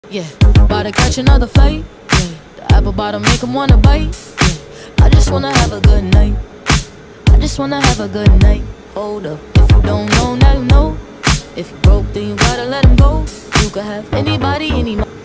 Yeah, about to catch another fight. Yeah, the apple bottom make him wanna bite. Yeah, I just wanna have a good night. I just wanna have a good night. Hold up, if you don't know, now you know. If you broke, then you gotta let him go. You could have anybody, any